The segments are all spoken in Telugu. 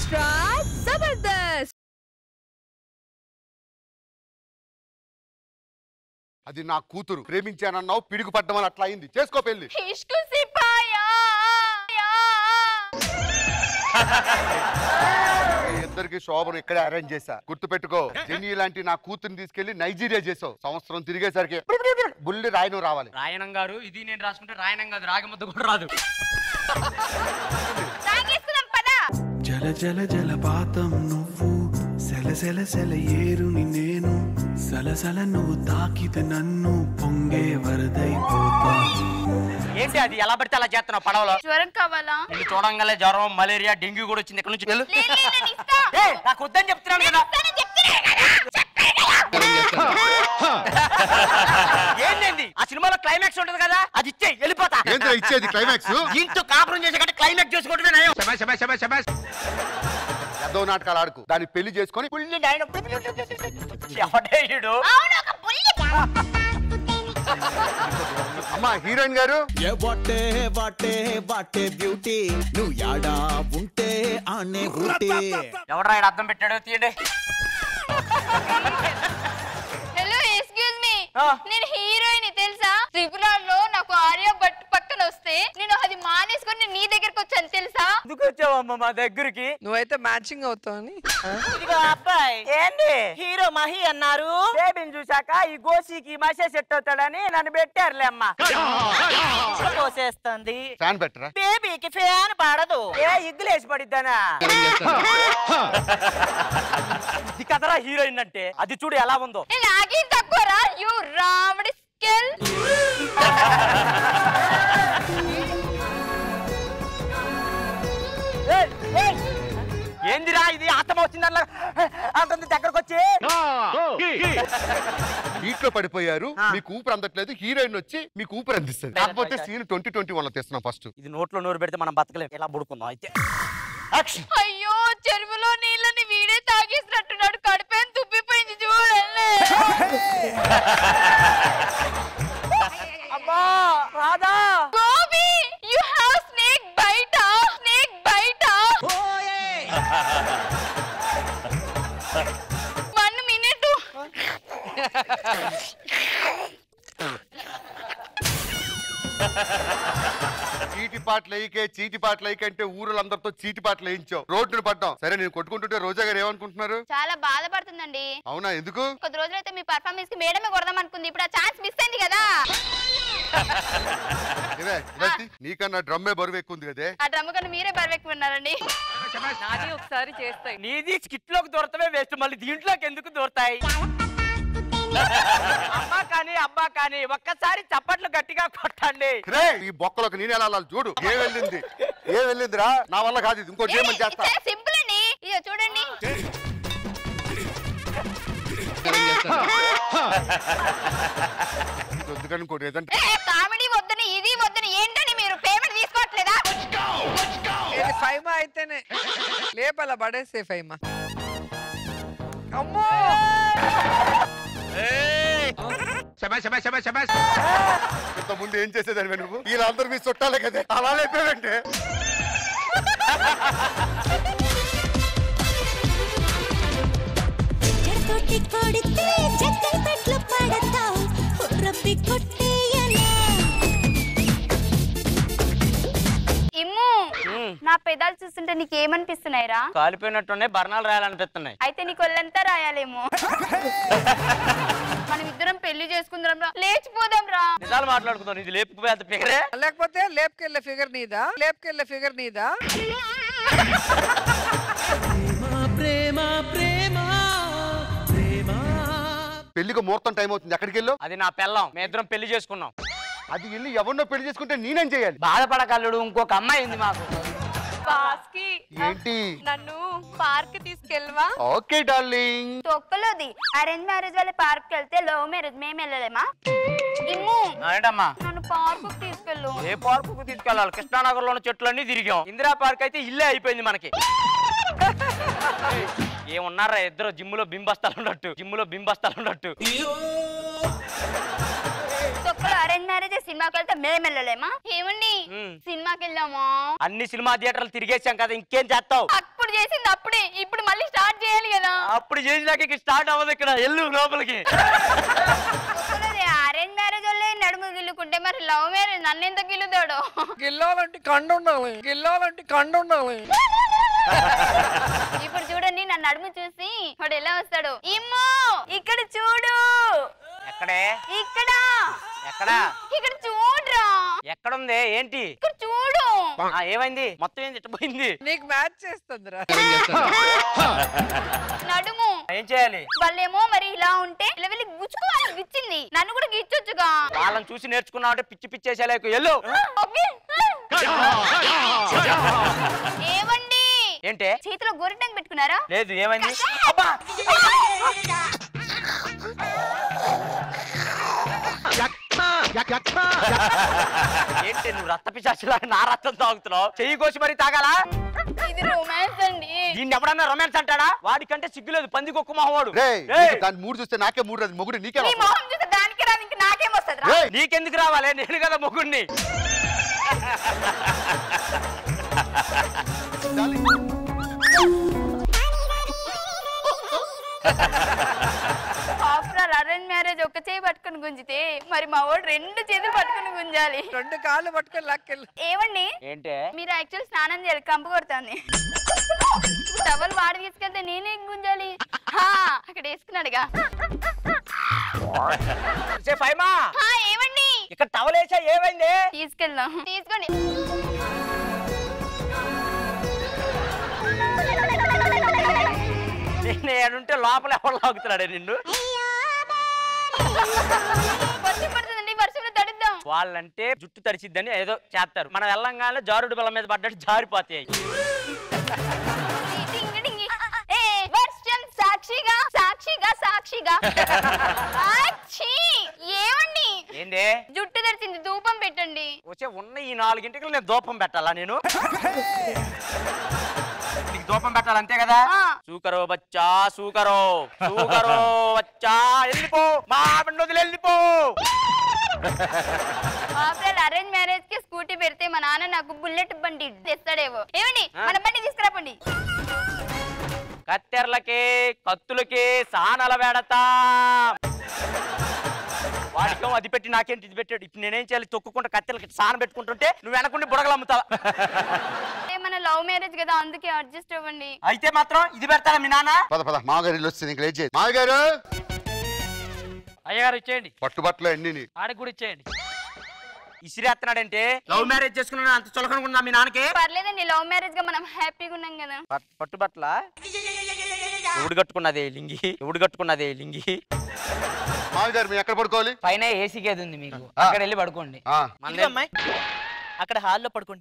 ఎక్స్ట్రా జబర్దస్త్. అది నా కూతురు, ప్రేమించానన్నావు, పిడుగు పడ్డమని అట్లా అయింది. చేసుకో పెళ్లి. ఇద్దరికి శోభను ఇక్కడే అరేంజ్ చేశా. గుర్తు పెట్టుకో, జెన్నీ లాంటి నా కూతురుని తీసుకెళ్లి నైజీరియా చేసావు. సంవత్సరం తిరిగేసరికి బుల్లి రాయనం రావాలి. రాయనం గారు, ఇది నేను రాసుకుంటే రాయనం కాదు, రాగముద్ద కూడా రాదు. జల జల జలపాతం నువ్వు, సెల సెల సెల ఏరుని నేను, సలసల నువ్వు తాకితే నన్ను పొంగే వరదైపోతా. ఏంటి అది ఎలా పడితే అలా చేస్తున్నావు పడవలో? జ్వరం కావాలా? ఇది చూడంగానే జ్వరం, మలేరియా, డెంగ్యూ కూడా వచ్చింది. ఇక్కడ నుంచి వెళ్ళు. నాకు వద్దని చెప్తున్నాను కదా. ఏంటండి ఆ సినిమాలో క్లైమాక్స్ ఉంటది కదా, అది ఇచ్చే వెళ్ళిపోతా. ఇచ్చేది క్లైమాక్స్? ఇంట్లో కాపురం చేసే కంటే క్లైమాక్స్ చేసుకుంటే నయం. ఏదో నాటకాలు ఆడుకు, దాన్ని పెళ్లి చేసుకొని అమ్మా హీరోయిన్ గారు. బ్యూటీ నువ్వు యాడా ఉంటే ఆనే ఊటీ. ఎవడ్రా ఈడ అర్థం పెట్టాడు, తీయండి. హలో ఎక్స్క్యూజ్ మీ, నేను హీరోయిన్ తెలుసా? త్రిపురలో నాకు ఆర్య భట్ పక్కన వస్తే నేను అది మానేసుకొని నీ దగ్గరకు వచ్చాను తెలుసా? ఎందుకు వచ్చావమ్మా మా దగ్గరికి? నువ్వైతే మ్యాచింగ్ అవుతావని. ఇదిగో అబ్బాయి, ఏంటి హీరో మహి అన్నారు, బేబీని చూసాక ఈ గోసికి మసే సెట్ అవుతాడని నన్ను పెట్టారులే అమ్మా. కోసేస్తుంది ఫ్యాన్ పెట్టరా? బేబీకి ఫ్యాన్ పడదు. ఏ ఇగ్గులేసి పడిద్దానా? ఇది కదరా హీరోయిన్ అంటే. అది చూడు ఎలా ఉందో. నాకేం తక్కువరా, యు రావడి స్కిల్. ఏందిరా ఇది ఆత్మ వచ్చిందన్న అంటుంది దగ్గరకు వచ్చి. నీటిలో పడిపోయారు, మీకు ఊపిరి అందట్లేదు, హీరోయిన్ వచ్చి మీకు ఊపిరి అందిస్తుంది. కాకపోతే సీన్ 2021 తెస్తున్నాం ఫస్ట్. ఇది నోట్లో నోరు పెడితే మనం బతకలేం, ఎలా బుడుకుందాం అయితే. అయ్యో చెరువులో నీళ్ళని వీడే తాగేసినట్టున్నాడు, కడుపేం తుప్పిపోయింది చూడండి. అబ్బా Radha. Gopi you have snake bite, snake bite. 1 minute. చీటి పాటలు అంటే ఊరులందరితో చీటి పాటలు వేయించావు, రోడ్డును పడ్డాం. సరే నేను కొట్టుకుంటుంటే రోజా గారు ఏమనుకుంటున్నారు? చాలా బాధపడుతుందండి. అవునా, ఎందుకు? కొద్ది రోజులైతే మీ పర్ఫార్మెన్స్ కి మేడమే కొడదాం అనుకుంది, ఇప్పుడు ఆ ఛాన్స్ మిస్ అయింది కదా. నీకన్నా డ్రమ్మే బరువు ఎక్కువ ఉంది కదే. ఆ డ్రమ్ కన్నా మీరే బరువెక్కి ఉన్నారండి. నాది ఒకసారి చేస్తాయి. నీది స్కిట్ లోకి దూరతమే వేస్ట్, మళ్ళీ దీంట్లోకి ఎందుకు దూరతాయి? అమ్మా కానీ అబ్బా కానీ ఒక్కసారి చప్పట్లు గట్టిగా కొట్టండి. ఈ బొక్కలోకి నేను ఎలా చూడు. ఏ వెళ్ళిందిరా, నా వల్ల కాదు. ఇంకోటి ఏమని చేస్తా. సింపుల్ అండి, ఇదో చూడండి. కామెడీ వద్దని ఇది వద్దని ఏంటని మీరు పేమెంట్ తీసుకోవట్లేదా? ఫైమా అయితేనే లేపలా పడేసే ఫైమా. అమ్మో ఇంత ముందు ఏం చేసేదాన్ని నువ్వు? వీళ్ళందరూ మీ చుట్టాలే కదా, అలా లేపేవంటే. నా పెదాలు చూస్తుంటే నీకేమనిపిస్తున్నాయిరా? కాలిపోయినట్టున్నాయి, బర్ణాలు రాయాలనిపిస్తున్నాయి. అయితే నీకు ఒళ్ళంతా రాయాలేమో. మనం ఇద్దరం పెళ్లి చేసుకుందాం రా, లేచిపోదాం రా. నిజాలు మాట్లాడుకుందాం. ఇది లేపుకుపోయే అంత ఫిగరే, లేకపోతే లేపుకెళ్ళే ఫిగర్ నీదా? లేపుకెళ్ళే ఫిగర్ నీదా? పెళ్లికి ముహూర్తం టైం అవుతుంది, ఎక్కడికి వెళ్ళు? అది నా పెళ్ళం, మేము ఇద్దరం పెళ్లి చేసుకున్నాం. అది వెళ్ళి ఎవరినో పెళ్లి చేసుకుంటే నేనేం చేయాలి? బాధపడగలడు, ఇంకొక అమ్మాయి ఉంది మాకు. ఏంటి? నన్ను పార్క్ తీసుకెళ్ళవా? Okay darling. తొక్కలోది అరేంజ్ మ్యారేజ్ వాళ్ళ పార్క్ వెళ్తే లవ్ మ్యారేజ్ మేము వెళ్ళలేమా? ఏంటమ్మా నన్ను పార్క్ తీసుకెళ్ళు. ఏ పార్కు తీసుకెళ్ళాలి? కృష్ణానగర్ లోని చెట్లన్నీ తిరిగాం. ఇందిరా పార్క్ అయితే ఇల్లే అయిపోయింది మనకి. ఏమున్నారా ఇద్దరు జిమ్ములో బింబస్తాలు ఉన్నట్టు. అరేంజ్ మ్యారేజ్ సినిమాకి వెళ్తే మేము వెళ్ళలేమా? ఏమండి సినిమాకి వెళ్దామా? అన్ని సినిమా థియేటర్లు తిరిగేసాం కదా, ఇంకేం చేస్తావు? అప్పుడు అప్పుడు చేసింది అప్పుడే, ఇప్పుడు మళ్ళీ స్టార్ట్ చేయాలి కదా. అప్పుడు చేసినాక ఇక స్టార్ట్ అవ్వదు ఇక్కడ, ఎల్లు లోపలికి. అరేంజ్ మ్యారేజ్ వాళ్ళే నడుము గిల్లుకుంటే మరి లవ్ మ్యారేజ్ నన్ను ఎంత గిల్లుతాడు? గిల్లాలంటే కండు ఉండాలి, గిల్లాలంటే కండు ఉండాలి. ఇప్పుడు చూడండి నా నడుము చూసి వాడు ఎలా వస్తాడు. ఇమ్మో ఇక్కడ చూడు. ఎక్కడే? ఇక్కడ. ఎక్కడ? ఇక్కడ చూడరా. ఎక్కడుంది? ఏంటి? ఇక్కడ చూడు. ఏమైంది? మొత్తం ఏం తిట్టపోయింది? నీకు మ్యాచ్ చేస్తుందిరా. నడుము ఏం చేయాలి? వాళ్ళేమో మరి ఇలా ఉంటే ఇలా వెళ్ళి గుచ్చుకోవాలి, గిచ్చింది. నన్ను కూడా గిచ్చొచ్చుగా. వాళ్ళని చూసి నేర్చుకున్నావు అంటే పిచ్చి పిచ్చేసేలేకు. ఎల్లు. ఏమండి? ఏంటే? చేతిలో గోరింటాకు పెట్టుకున్నారా? లేదు. ఏమైంది? అబ్బా ఏంటి నువ్వు రక్త పిశాచిలా నా రక్తం తాగుతున్నావు? చెయ్యి కోసి మరి తాగాలా? ఇది రొమాన్స్ అండి. దీన్ని ఎవడన్నా రొమాన్స్ అంటాడా? వాడికంటే సిగ్గులేదు, పంది కొక్కు మొహవాడు. దాని మూడు చూస్తే నాకే మూడు రాదు, మొగుడు నీకే నీ మొహం చూస్తే దానికి రాదు, ఇంక నాకేం వస్తుంది రా. నీకెందుకు రావాలి? నేను కదా మొగుడిని. ఆఫ్టర్ అరేంజ్ మ్యారేజ్ ఒక చేయి పట్టుకుని గుంజితే మరి మా వాడు రెండు చేతులు పట్టుకుని గుంజాలి. రెండు కాళ్ళు పట్టుకొని లాక్కెళ్ళు. ఏమండి? ఏంటే? మీరు యాక్చువల్ స్నానం చేయాలి, కంపు కొడుతుంది. టవల్ వాడి తీసుకెళ్తే నేనే గుంజాలి. అక్కడ వేసుకున్నాడుగా. ఏమండి? ఇక్కడ టవల్ వేసా, ఏమైంది? తీసుకెళ్దాం. తీసుకోండి. నేనుంటే లోపల ఎవరు లాగుతున్నాడే నిన్ను? వర్షం పడుతుందండి, వర్షంలో తడుద్దాం. వాళ్ళంటే జుట్టు తడిచిద్దని ఏదో చేస్తారు, మనం వెళ్ళంగానే జారుడు బల్ల మీద పడ్డట్టు జారిపోతాయి. వర్షం సాక్షిగా సాక్షిగా సాక్షిగా. ఏమండి? ఏంది? జుట్టు తడిచింది, ధూపం పెట్టండి. వచ్చే ఉన్న ఈ 4 గంటలకు నేను దూపం పెట్టాలా? నేను నీకు దూపం పెట్టాలి అంతే కదా? సూకరో బచ్చా సూకరో, సూకరో బచ్చా, వెళ్ళిపో మా బండి వదిలి వెళ్ళిపో. ఆఫ్టర్ అరేంజ్ మ్యారేజ్ కి స్కూటీ పెడితే మా నాన్న నాకు బుల్లెట్ బండి తెస్తాడేవో. ఏమండి మన బండి తీసుకురాపండి. కత్తెరలకి కత్తులకి సానల వేడతా. వాడికం అది పెట్టి నాకేంటి ఇది పెట్టాడు. ఇప్పుడు నేనేం చేయాలి? తొక్కుకుంటా కత్తెరలకి సాన పెట్టుకుంటుంటే నువ్వు వెనకుండి బుడగలు అమ్ముతావా? మన లవ్ మ్యారేజ్ కదా, అందుకే అడ్జస్ట్ అవ్వండి. అయితే మాత్రం ఇది పెడతారా మీ నాన్న? పద పద, మామగారు వస్తుంది, ఇంక లేచి. మామగారు అయ్యగారు ఇచ్చేయండి. పట్టుబట్టలు అన్ని ఆడికి కూడా ఇచ్చేయండి. ఇసిరేస్తున్నాడంటే లవ్ మ్యారేజ్ చేసుకున్నా అంత చులకనుకున్నా మీ నాన్నకి? పర్లేదండి, లవ్ మ్యారేజ్ గా మనం హ్యాపీగా ఉన్నాం కదా. పట్టుబట్ల ఎవడు కట్టుకున్నదే లింగి? ఎవడు కట్టుకున్నదే లింగి? మామగారు మీరు ఎక్కడ పడుకోవాలి? పైన ఏసీ గది ఉంది మీకు, అక్కడ వెళ్ళి పడుకోండి. అమ్మాయి అక్కడ హాల్లో పడుకోండి.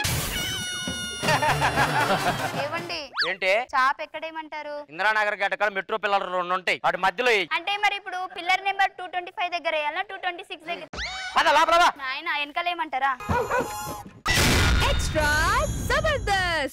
ఏవండి? ఏంటి? చాప్ ఎక్కడేమంటారు? ఇందిరానగర్ గడ్డ కాడ మెట్రో పిల్లలు 2 ఉంటాయి, వాటి మధ్యలో అంటే మరి ఇప్పుడు పిల్లర్ నెంబర్ 225 దగ్గర వేయాలా, 226 దగ్గర? పద లోపల. నాయన వెనకాల ఏమంటారా? ఎక్స్ట్రా జబర్దస్త్